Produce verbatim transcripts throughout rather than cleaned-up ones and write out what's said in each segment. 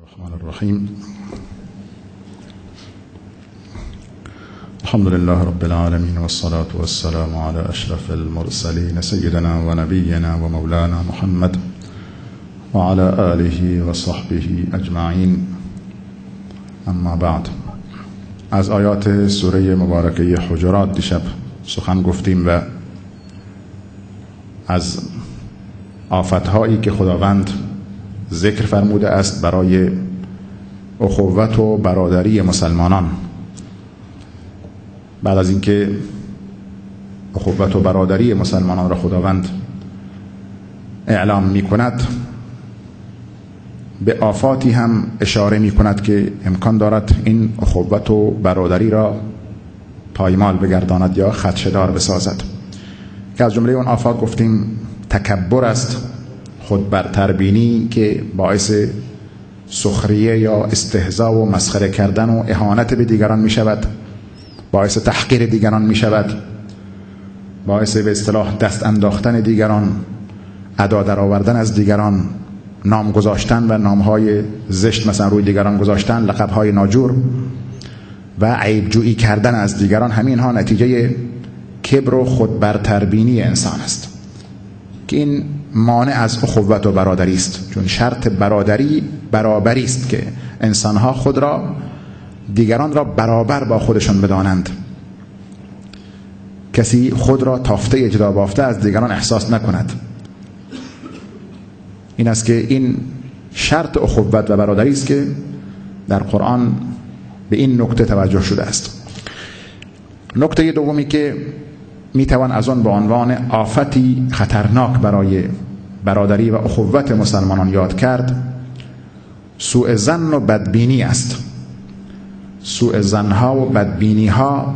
الرحمن الرحیم. الحمد لله رب العالمین والصلاة والسلام على اشرف المرسلین سیدنا و نبینا و مولانا محمد و على آله و صحبه اجمعین. اما بعد، از آیات سوره مبارکه حجرات دیشب سخن گفتیم و از آفت‌هایی که خداوند ذکر فرموده است برای اخوت و برادری مسلمانان. بعد از اینکه اخوت و برادری مسلمانان را خداوند اعلام می کند، به آفاتی هم اشاره می کند که امکان دارد این اخوت و برادری را پایمال بگرداند یا خدشه‌دار بسازد، که از جمله اون آفات گفتیم تکبر است، خود برتربینی که باعث سخریه یا استهزاء و مسخره کردن و اهانت به دیگران می شود، باعث تحقیر دیگران می شود، باعث به اصطلاح دست انداختن دیگران، ادا در آوردن از دیگران، نام گذاشتن و نامهای زشت مثلا روی دیگران گذاشتن، لقبهای ناجور و عیب جویی کردن از دیگران. همین ها نتیجه کبر و خود برتربینی انسان است که این مانع از اخوت و برادری است، چون شرط برادری برابری است که انسانها خود را دیگران را برابر با خودشان بدانند. کسی خود را تافته اجدا بافته از دیگران احساس نکند. این است که این شرط اخوت و برادری است که در قرآن به این نکته توجه شده است. نکته دومی که میتوان از آن به عنوان آفتی خطرناک برای برادری و اخوت مسلمانان یاد کرد، سوء ظن و بدبینی است. سوء ظنها و بدبینی ها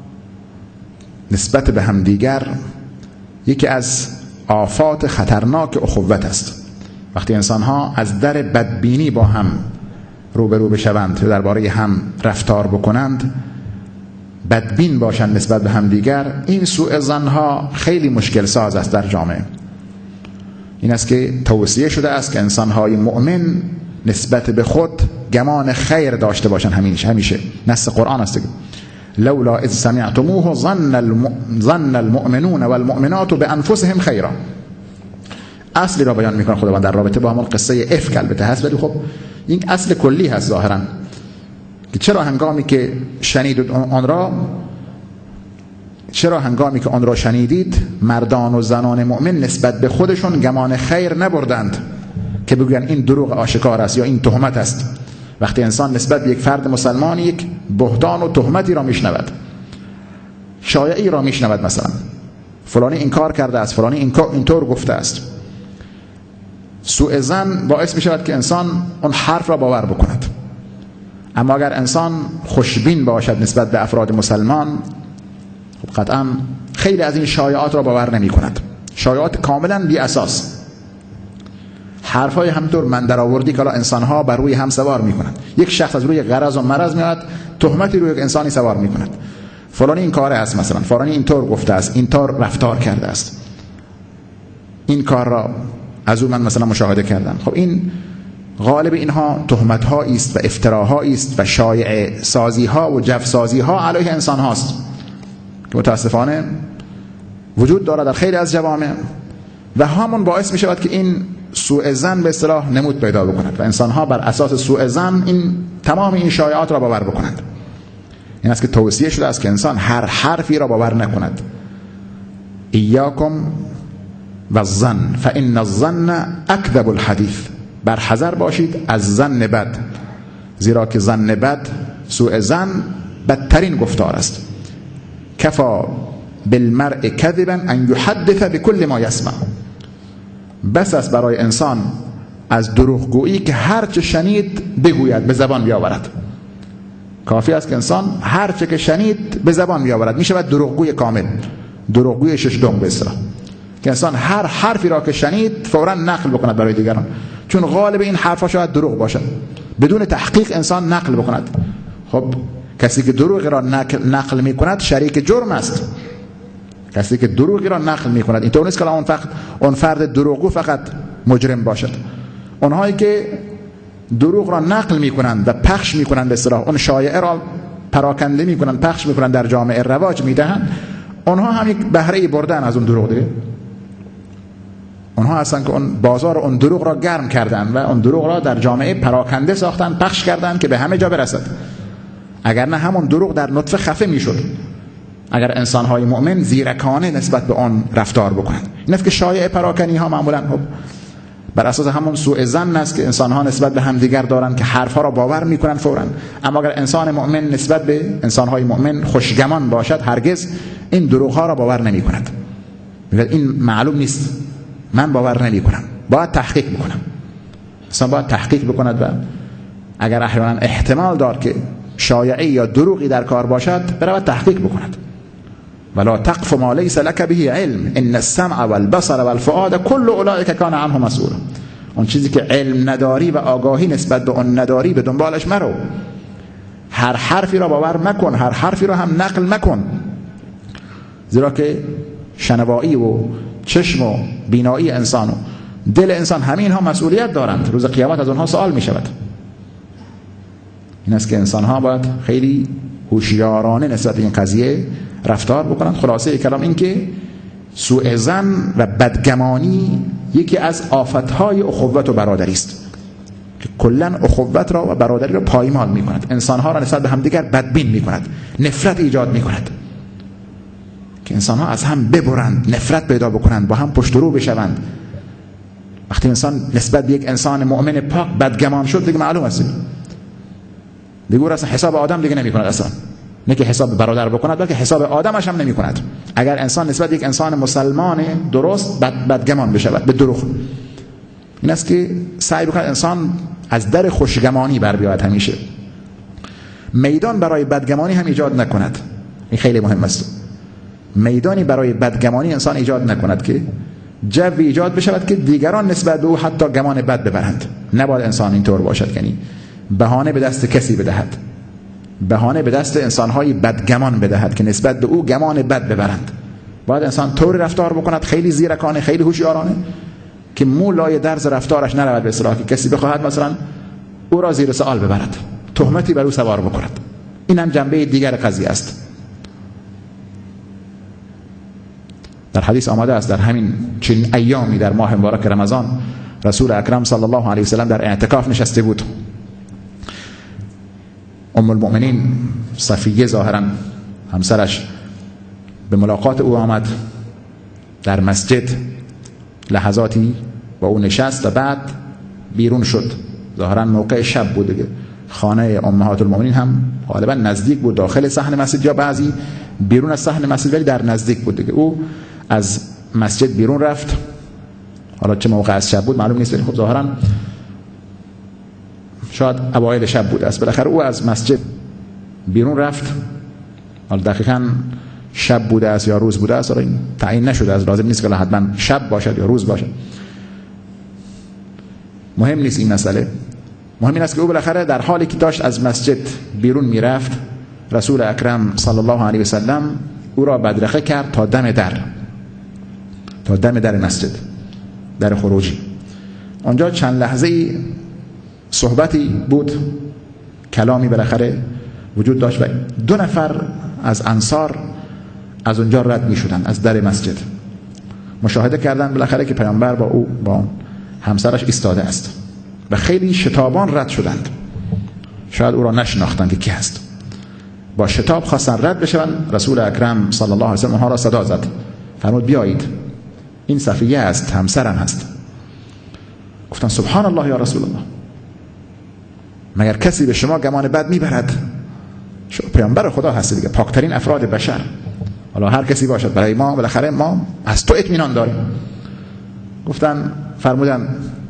نسبت به همدیگر یکی از آفات خطرناک اخوت است. وقتی انسان ها از در بدبینی با هم روبرو بشوند و درباره هم رفتار بکنند، بدبین باشند نسبت به همدیگر، این سوء ظنها خیلی مشکل ساز است در جامعه. این است که توصیه شده است که انسان‌های مؤمن نسبت به خود گمان خیر داشته باشند. همیشه همیشه نص قرآن است. لولا اذ سمعتموه ظن الم... ظن المؤمنون والمؤمنات بانفسهم خیرا. اصلی را بیان میکنه خداوند در رابطه با همون قصه افک. البته هست، ولی خب این اصل کلی هست ظاهرا، که چرا هنگامی که شنیدید آن را چرا هنگامی که آن را شنیدید مردان و زنان مؤمن نسبت به خودشون گمان خیر نبردند که بگوین این دروغ آشکار است یا این تهمت است. وقتی انسان نسبت به یک فرد مسلمان یک بهتان و تهمتی را میشنود، شایعی را میشنود، مثلا فلانی این کار کرده است، فلانی این اینطور گفته است، سوء ظن باعث میشود که انسان اون حرف را باور بکند. اما اگر انسان خوشبین باشد نسبت به افراد مسلمان، خب قطعا خیلی از این شایعات را باور نمی کند. شایعات کاملا بی اساس، حرفای همطور من در آوردی که انسان ها بر روی هم سوار می کنند. یک شخص از روی غرض و مرض میاد تهمتی روی یک انسانی سوار می کند، فلانی این کاره است، مثلا فلانی اینطور گفته است، اینطور رفتار کرده است، این کار را از او من مثلا مشاهده کردم. خب این غالب اینها تهمت ها است و افتراها است و شایعه سازی ها و جف سازی ها علیه انسان هاست که متاسفانه وجود دارد در خیلی از جوامع، و همون باعث می شود که این سوء ظن به اصطلاح نمود پیدا بکند و انسان ها بر اساس سوء ظن این تمام این شایعات را باور بکنند. این است که توصیه شده است که انسان هر حرفی را باور نکند. ایاکم و الظن فان الظن اکذب الحدیث. بر حذر باشید از ظن بد، زیرا که ظن بد، سوء ظن بدترین گفتار است. کفا بالمرء کذبا ان یحدث بكل ما یسمع. بس است برای انسان از دروغگویی که هر چه شنید بگوید، به زبان بیاورد. کافی است که انسان هر چه که شنید به زبان بیاورد، می شود دروغگوی کامل، دروغگوی ششدم به اصطلاح، که انسان هر حرفی را که شنید فوراً نقل بکند برای دیگران، چون غالب این حرفا شاید دروغ باشد، بدون تحقیق انسان نقل بکند. خب کسی که دروغ را نقل, نقل می کند شریک جرم است. کسی که دروغی را نقل می کند، اینطور نیست که اون, فقط، اون فرد دروغگو فقط مجرم باشد. اونهایی که دروغ را نقل نقل می کنند، اینطور نیست که اون فرد اون فرد دروغگو فقط مجرم باشد. اونهایی که دروغ را نقل نقل می کنند، اینطور نیست که اون فرد دروغگو فقط مجرم باشد. دروغ را نقل میکنند و پخش میکنند، به اصطلاح اون شایعه را پراکنده میکنند، پخش میکنند، در جامعه رواج میدهند، اونها هم یک بهره بردن از اون دروغ دیگه. اونها هستن که اون بازار اون دروغ را گرم کردن و اون دروغ را در جامعه پراکنده ساختن، پخش کردن که به همه جا برسد. اگر نه همون دروغ در نطفه خفه میشد، اگر انسان‌های مؤمن زیرکانه نسبت به آن رفتار بکنند. این است که شایعه پراکنی ها معمولاً بر اساس همون سوء ظن است که انسان‌ها نسبت به همدیگر دارند که حرف‌ها را باور می‌کنند فوراً. اما اگر انسان مؤمن نسبت به انسان‌های مؤمن خوشگمان باشد، هرگز این دروغ‌ها را باور نمی‌کند. میگه این معلوم نیست، من باور نمی‌کنم، باید تحقیق بکنم. انسان باید تحقیق بکند و اگر احیانا احتمال دار که شایعه یا دروغی در کار باشد، برود تحقیق بکند. ولا تقف ما ليس لك به علم ان السمع والبصر والفؤاد كل اولئك كان عنه مسئولا. اون چیزی که علم نداری و آگاهی نسبت به اون نداری، به دنبالش مرو. هر حرفی را باور مکن، هر حرفی را هم نقل مکن، زیرا که شنوایی و چشم و بینایی انسان و دل انسان همه اینها مسئولیت دارند. روز قیامت از اونها سوال می شود. این است که انسان ها باید خیلی هوشیارانه نسبت به این قضیه رفتار بکنند. خلاصه کلام این که سوء ظن و بدگمانی یکی از آفتهای اخوت و برادری است که کلا اخوت را و برادری را پایمال می کند. انسان ها را نسبت به همدیگر بدبین می کند، نفرت ایجاد می کند، که انسان ها از هم ببرند، نفرت پیدا بکنند، با هم پشت رو بشوند. وقتی انسان نسبت به یک انسان مؤمن پاک بدگمان شد، دیگه معلوم است دیگه اصلا حساب آدم دیگه نمی کند، اصلا نه که حساب برادر بکند، بلکه حساب آدمش هم نمی کند. اگر انسان نسبت یک انسان مسلمان درست بد بدگمان بشود به دروغ، این است که سعی بکند انسان از در خوشگمانی بر بیاید. همیشه میدان برای بدگمانی هم ایجاد نکند. این خیلی مهم است. میدانی برای بدگمانی انسان ایجاد نکند که جو ایجاد بشود که دیگران نسبت به او حتی گمان بد ببرند. نباید انسان اینطور باشد، یعنی بهانه به دست کسی بدهد، بهانه به دست انسان‌های بدگمان بدهد که نسبت به او گمان بد ببرند. باید انسان طوری رفتار بکند، خیلی زیرکانه، خیلی هوشیارانه، که مولای درز رفتارش نرود به اصطلاح که کسی بخواهد مثلا او را زیر سوال ببرد، تهمتی بر او سوار بکند. این هم جنبه دیگر قضیه است. در حدیث آمده است در همین چنین ایامی در ماه مبارک رمضان، رسول اکرم صلی الله علیه و سلم در اعتکاف نشسته بود. ام المؤمنین صفیه ظاهرا همسرش به ملاقات او آمد در مسجد، لحظاتی با او نشست و بعد بیرون شد. ظاهرا موقع شب بود دیگه. خانه امهات المؤمنین هم غالبا نزدیک بود، داخل صحن مسجد یا بعضی بیرون از صحن مسجد، ولی در نزدیک بود دیگه. او از مسجد بیرون رفت، حالا چه موقع از شب بود معلوم نیست، ولی خب ظاهرا شاید اوایل شب بود است. بالاخره او از مسجد بیرون رفت، حالا دقیقاً شب بوده است یا روز بوده است، حالا این تعیین نشده است، لازم نیست که حتما شب باشد یا روز باشد، مهم نیست این مسئله. مهم این است که او بالاخره در حالی که داشت از مسجد بیرون میرفت، رسول اکرم صلی الله علیه و سلم او را بدرقه کرد تا دم در تا دم در مسجد، در خروجی. آنجا چند لحظه صحبتی بود، کلامی بالاخره وجود داشت و دو نفر از انصار از اونجا رد می شدن، از در مسجد مشاهده کردن بالاخره که پیامبر با او با همسرش ایستاده است و خیلی شتابان رد شدند. شاید او را نشناختند که کی هست، با شتاب خواستن رد بشن. رسول اکرم صلی الله علیه و سلم اونها را صدا زد، فرمود بیایید، این صفیه است، همسرم هست. گفتن سبحان الله یا رسول الله، مگر کسی به شما گمان بد میبرد؟ شما پیامبر خدا هستی دیگه، پاکترین افراد بشر، حالا هر کسی باشد، برای ما بالاخره ما از تو اطمینان داریم. گفتن فرمودن